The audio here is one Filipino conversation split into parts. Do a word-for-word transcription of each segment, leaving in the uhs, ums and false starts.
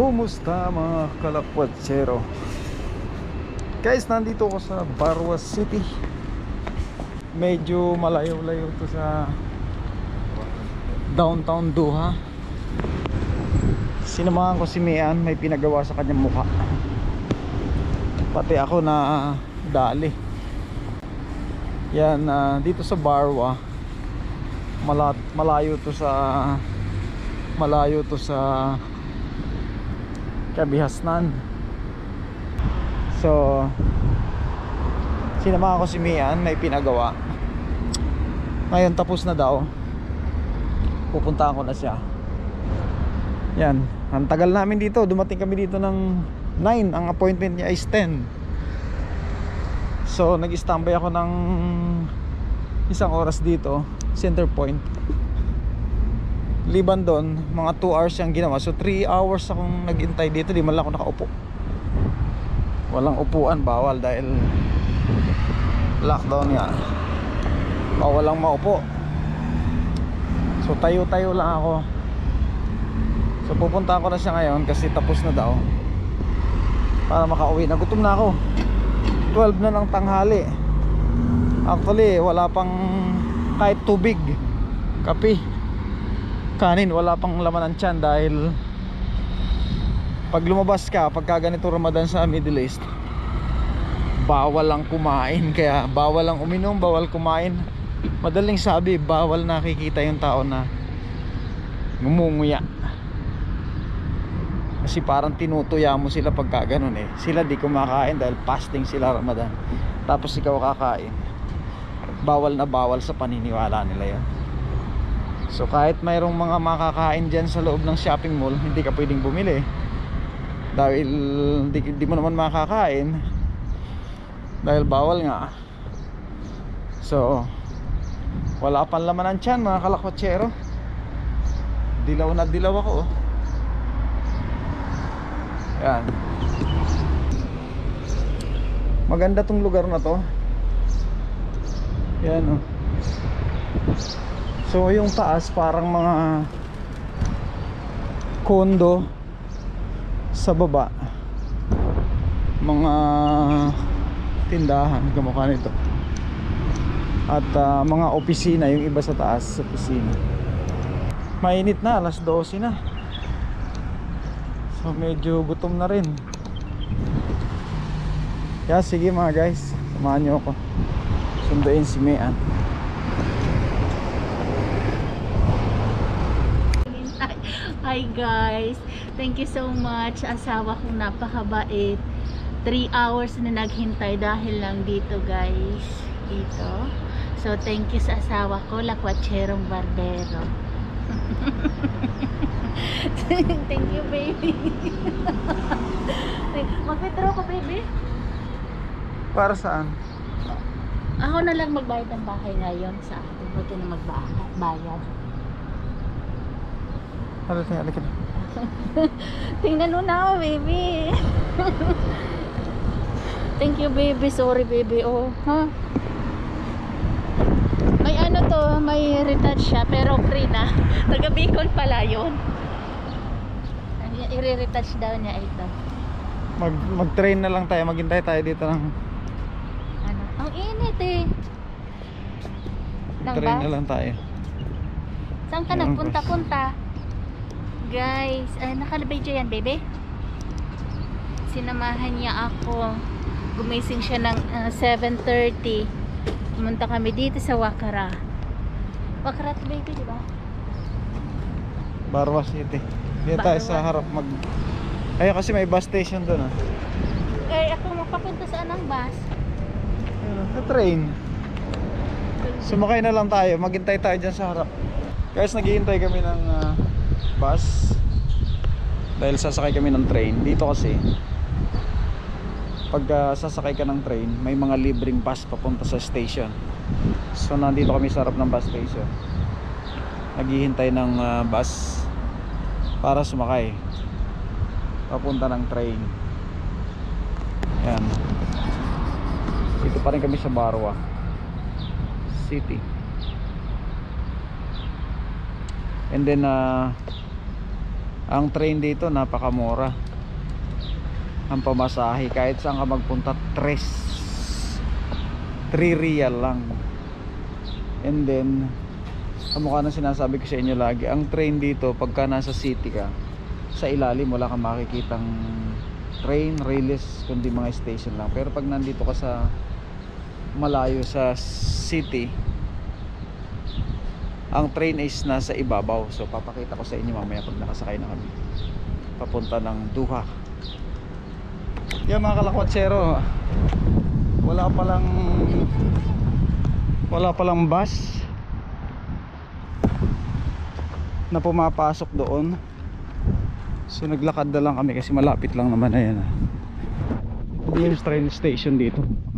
Kumusta mga kalakwatsero? Guys, nandito ako sa Barwa City. Medyo malayo-layo to sa downtown Doha. Sinamahan ko si Mian, may pinagawa sa kanyang mukha. Pati ako na dali. Yan, uh, dito sa Barwa. Mala malayo to sa Malayo to sa Kabihasnan. So sinamahan ko si Mian, may pinagawa. Ngayon tapos na daw. Pupuntahan ko na siya. Yan, ang tagal namin dito. Dumating kami dito ng nine. Ang appointment niya is ten. So nag-standby ako ng isang oras dito, Center Point. Liban doon, mga two hours yung ginawa. So three hours akong naghintay dito. Di man lang ako nakaupo. Walang upuan, bawal dahil lockdown nga. Bawal lang maupo. So tayo-tayo lang ako. So pupunta ko na siya ngayon kasi tapos na daw, para makauwi. Nagutom na ako. Twelve na ng tanghali. Actually wala pang kahit tubig, kape, kanin, wala pang laman ng tiyan. Dahil pag lumabas ka, pagka ganito Ramadan sa Middle East, bawal lang kumain. Kaya bawal lang uminom, bawal kumain. Madaling sabi, bawal nakikita yung tao na ngumunguya. Kasi parang tinutuya mo sila pagka ganun eh. Sila di kumakain dahil fasting sila Ramadan. Tapos ikaw kakain. Bawal na bawal sa paniniwala nila yan. So kahit mayroong mga makakain dyan sa loob ng shopping mall, hindi ka pwedeng bumili dahil di, di mo naman makakain, dahil bawal nga. So wala pang laman ng tiyan mga kalakwatsero. Dilaw na dilaw ako oh. Yan. Maganda tong lugar na to. Yan oh. So yung taas parang mga kondo, sa baba mga tindahan kamukha nito. At uh, mga opisina, yung iba sa taas sa opisina. Mainit na, alas dose na. So medyo gutom na rin. Kaya sige mga guys, samahan nyo ako. Sunduin si Mian. Hi guys, thank you so much. Asawa kong napakabait. three hours na naghintay dahil lang dito guys. Dito. So thank you sa asawa ko, Lakwatserong Barbero. Thank you baby. Mag-withdraw ko baby. Para saan? Ako na lang magbayad ng bahay ngayon sa atin. Huwag ka na magbayad. Halika na, halika na. Tingnan mo na ako, baby. Thank you, baby. Sorry, baby. Oh, ha? Huh? May ano to, may retouch siya, pero free na. Taga-Bicol pala yun. I-retouch daw niya ito. Mag, mag-train na lang tayo. Maghintay tayo dito ng... Ano? Ang init eh. Mag-train na lang tayo. Saan ka nagpunta-punta? Guys, ay nakalabay dyan baby. Sinamahan niya ako. Gumising siya ng uh, seven thirty. Pumunta kami dito sa Wakara. Wakara to baby, di ba? Barwa City. Dito tayo sa harap mag... Ay kasi may bus station doon ah. Eh ako magpapunta saan ang bus? Sa train. Sumakay na lang tayo. Maghintay tayo dyan sa harap. Guys, naghihintay kami ng uh, bus dahil sasakay kami ng train. Dito kasi pag uh, sasakay ka ng train, may mga libreng bus papunta sa station. So nandito kami sa harap ng bus station, naghihintay ng uh, bus para sumakay papunta ng train. Yan, dito pa rin kami sa Barwa City. And then uh, ang train dito napakamura. ang pamasahe. Kahit saan ka magpunta, tres three real lang. And then kamukha na sinasabi ko sa inyo lagi, ang train dito pagka nasa city ka, sa ilalim wala kang makikitang train, rails, kundi mga station lang. Pero pag nandito ka sa malayo sa city, ang train is nasa ibabaw. So papakita ko sa inyo mamaya pag nakasakay na kami papunta ng Doha. Yan mga kalakwatsero, wala palang wala palang bus na pumapasok doon. So naglakad na lang kami kasi malapit lang naman. Ayan, hindi yung train station dito.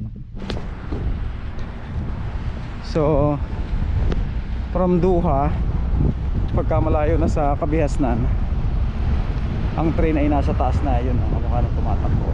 So from Doha, pagka malayo na sa Kabihasnan, ang train ay nasa taas na. Yun ang kamukha ng tumatakbo.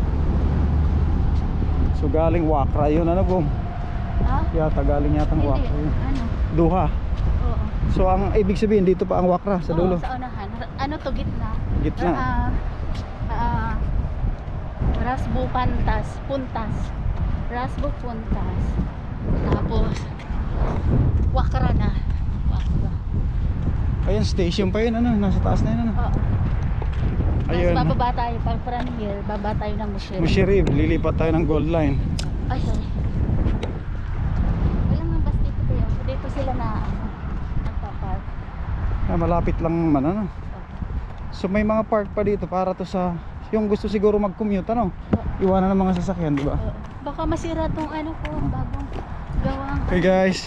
So galing Wakra yun, ano Bum? Ha? Yata galing yata ng Hindi, Wakra yun. ano? Doha. Oo. So ang ibig sabihin dito pa ang Wakra sa dulo. Oo, sa unahan. Ano to, gitna? Gitna. Ah, ah, Rasbo Pantas, Puntas. Rasbo Puntas. Tapos Wakra na. Wakra. Ayun, station pa yun, ano, nasa taas na yun, ano. Oo. Tapos Ayun, bababa tayo pag from here, baba tayo ng Mushiri. Mushirib, lilipat tayo ng Gold Line. Ay, sorry. Walang nga bus dito tayo. Dito sila na ano, nagpa-park. Ah, malapit lang man, ano. So may mga park pa dito para to sa yung gusto siguro mag-commute, ano. Iwanan ng mga sasakyan, di ba? Oo. Baka masira tong ano ko, bagong gawang. Okay guys,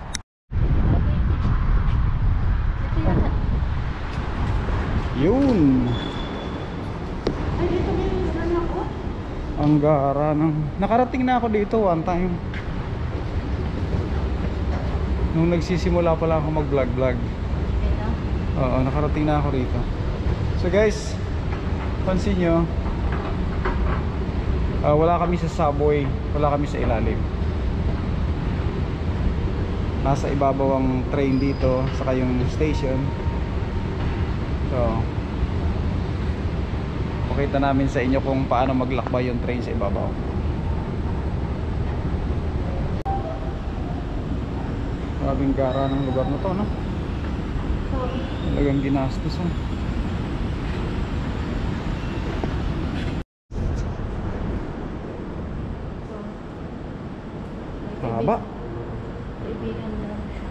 Ito yata. yun Ay, dito may ano ako. ang gara ng nakarating na ako dito one time nung nagsisimula pa lang ako mag vlog vlog. Ito. Oo, nakarating na ako rito. So guys, pansin nyo, uh, wala kami sa subway, wala kami sa ilalim. Nasa ibabaw ang train dito, saka yung station. So pakita namin sa inyo kung paano maglakbay yung train sa ibabaw. Grabing gara ng lugar na to, no? Talagang ginastos, oh. Haba. Kaibigan mo lang siya.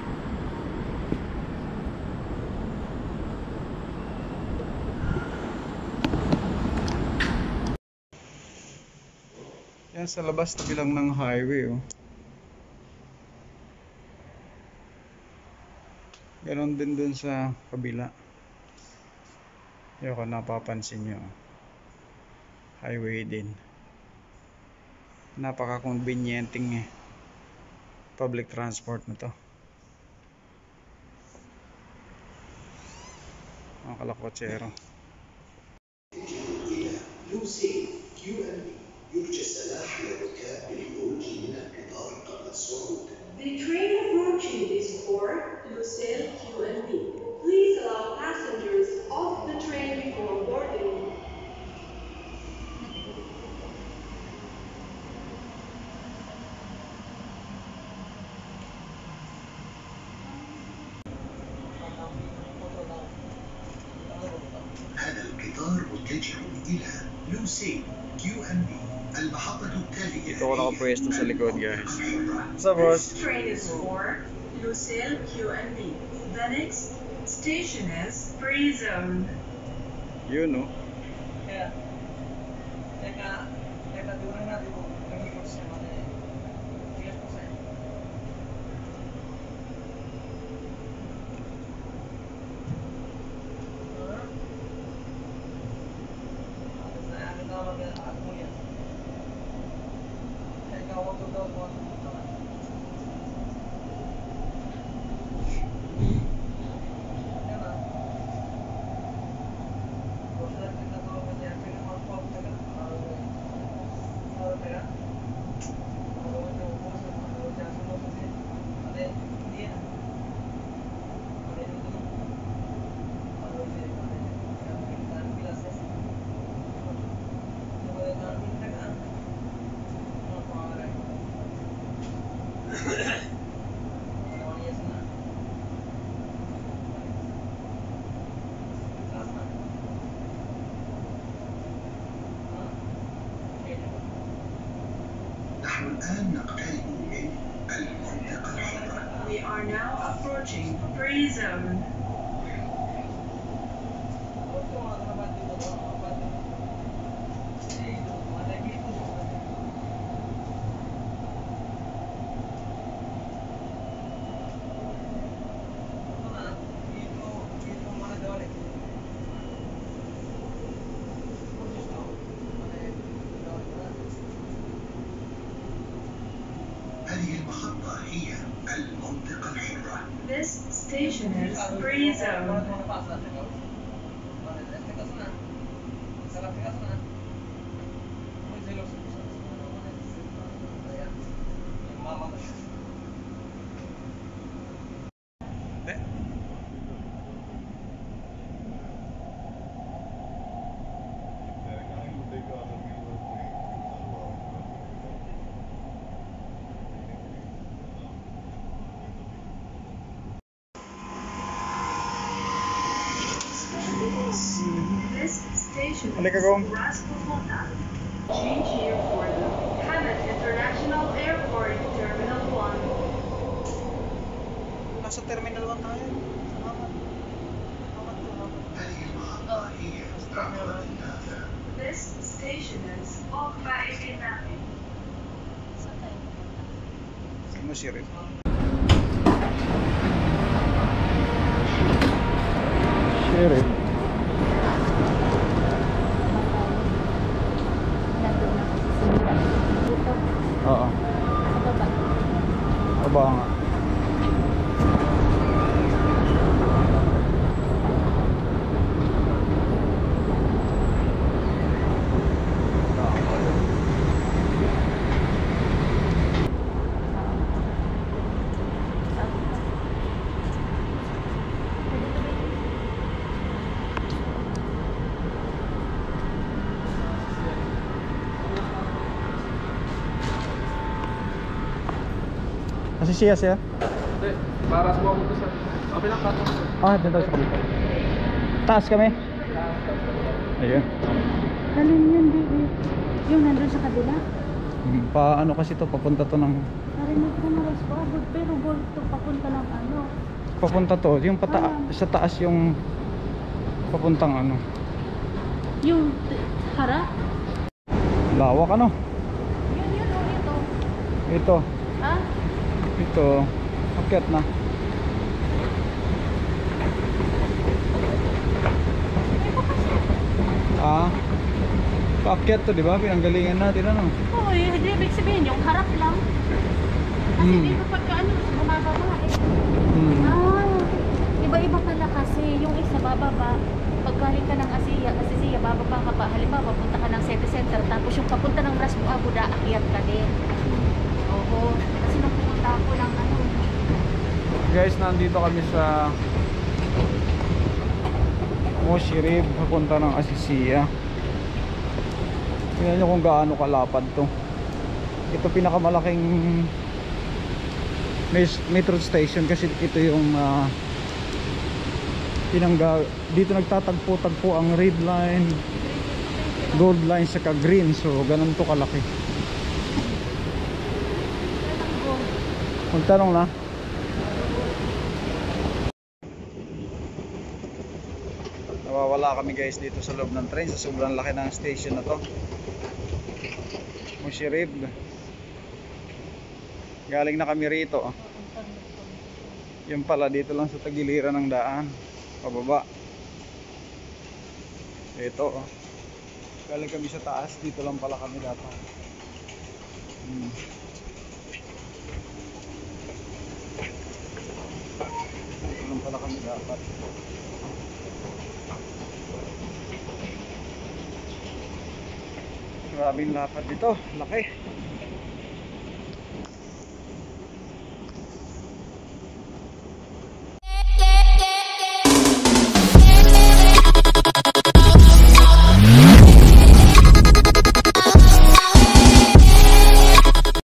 Yan sa labas tabi lang ng highway, oh. Ganon din dun sa kabila. Yung kung napapansin nyo, highway din. Napaka-convenienting eh, public transport na to. Mga kalakwatsero. لوسي كيو ام بي يرجى السماح للركاب بالخروج من القطار قبل الصعود. The train approaching is for Lucille Q and B. Please allow passengers off the train before boarding. هذا القطار متجه إلى لوسي كيو ام بي. المحطة التالية Dito ako nakapwesto sa likod, guys. What's up, boss? This train is for Lucille Q and B. The next station is Free Zone. Yun, no? Kaya, teka, teka, doon na natin kung nag-report siya man eh. Tigas po sa'yo. Alas na, akin na mag-aat mo yan. Kaya ikaw, wag to daw mo. Kaya na. نحن الآن نقترب من المنطقة الحرة. We are now approaching free zone. هذه المحطة هي المنطقة الحرة. This station is free zone. This station Halika, is Gong. Ras Pupunta. Change here for the Hamad International Airport, Terminal one. Nasa Terminal one tayo. Salamat. هذه المحطة هي عقبة النافع. This station is Okba Itinaki. Mo Sheriff. Sheriff. Nandun na kasi sila. Dito, Oo. sa baba. Aba nga. Kasi siya siya. Hindi, para sa mga sa... Okay lang, kato. Ah, dito tayo sa kabila. Taas kami. Ayun. Alin yun, baby? Yung nandun sa kabila? Hmm, Pa ano kasi to papunta to ng Narinig ko na Ras Pupunta, pero gold to papunta ng ano. papunta to yung pata sa taas yung papuntang ano. Yung t- harap? Lawak ano? Yun yun, o ito. Ito, Ha? ito. Akyat na. Ah. Paakyat to, di ba? Pinanggalingan natin ano. Oo, eh, hindi ibig sabihin, yung harap lang. Kasi Hmm. dito pagka ano, bumababa eh. Hmm. Ah, iba-iba pala kasi. Yung isa bababa, paggaling ka ng Asia, Asia, bababa ka pa. Halimbawa, papunta ka ng City Center, tapos yung papunta ng Ras Abuda, akyat ka din. Oo. Kasi nung pumunta ako ng ano, Guys, nandito kami sa Moshirib, papunta ng Asisia. Tingnan nyo kung gaano kalapad to. Ito pinakamalaking mes- metro station kasi ito yung uh, pinangga dito nagtatagpo-tagpo ang red line, gold line saka green, so ganun to kalaki. Magtanong na. Nawawala kami guys dito sa loob ng train sa sobrang laki ng station na to. Moshirib. Galing na kami rito. Yan pala dito lang sa tagiliran ng daan. Pababa. Ito oh. Galing kami sa taas, dito lang pala kami dapat. Hmm. Dito lang pala kami dapat. Grabing lapad dito, laki.